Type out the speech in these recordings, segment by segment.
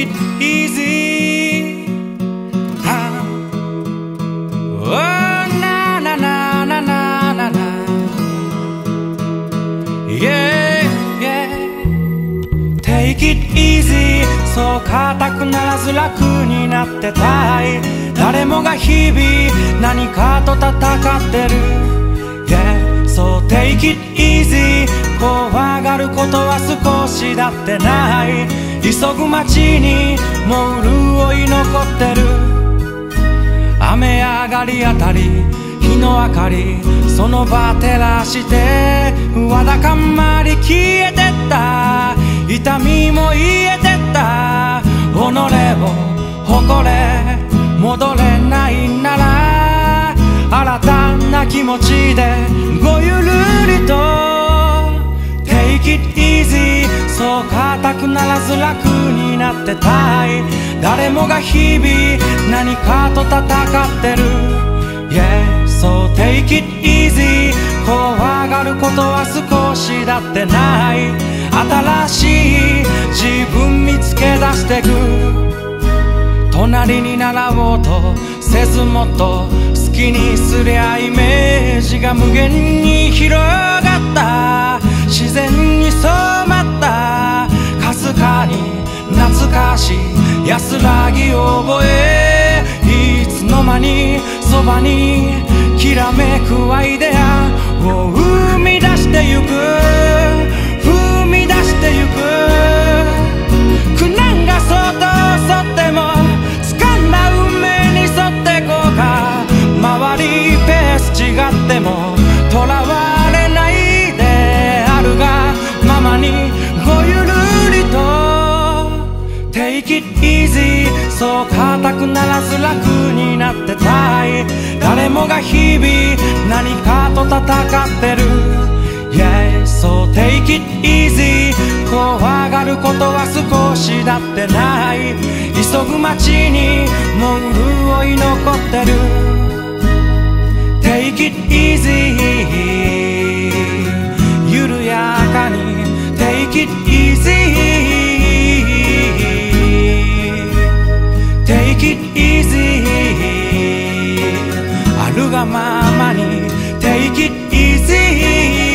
it easy. Oh, na na na na na na na. Yeah, yeah. Take it easy. そう固くならず楽になってたい。誰もが日々何かと戦ってる。Yeah, so take it easy. 怖がることは少しだってない。急ぐ街にもう潤い残ってる。雨上がりあたり日の明かりその場照らしてわだかまり消えてった痛みも癒えてった己を誇れ戻れないなら新たな気持ちでごゆるりと Take it easy そう固くならず楽になってたい誰もが日々何かと戦ってる Yeah, so take it easy 怖がることは少しだってない新しい自分見つけ出してく隣に習おうとせずもっと好きにすりゃイメージが無限に広がった自然に染まったかすかに懐かしい安らぎを覚えいつの間にそばにきらめくアイデアを生み出してゆく踏み出してゆく苦難がそっと襲っても掴んだ運命に沿ってこうか周りペース違ってもとらわれないであるがままにごゆるりとTake it easy そう固くならず楽になってたい誰もが日々何かと戦ってる Yeah, so take it easy 怖がることは少しだってない急ぐ街にもう潤い残ってる Take it easy 緩やかに Take it easy Take it easy あるがままに Take it easy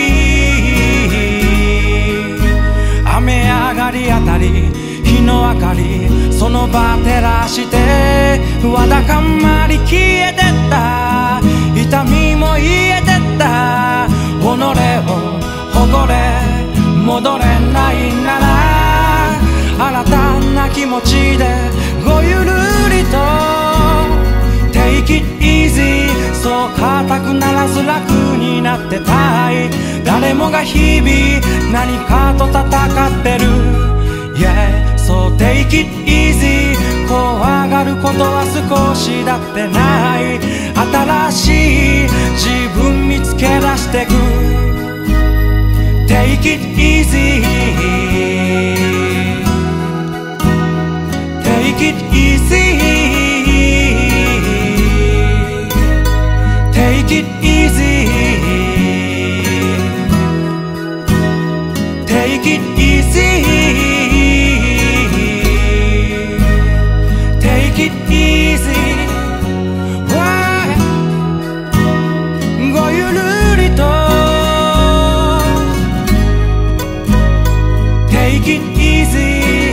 雨上がりあたり日の明かりその場照らしてわだかまり消えてった痛みも癒えてった己を誇れ戻れないなら新たな気持ちでごゆるりと Take it easy そう固くならず楽になってたい誰もが日々何かと戦ってる Yeah, so take it easy 怖がることは少しだってない新しい自分見つけ出してく Take it easy Take it easy Take it easy Take it easy Take it easy ごゆるりと Take it easy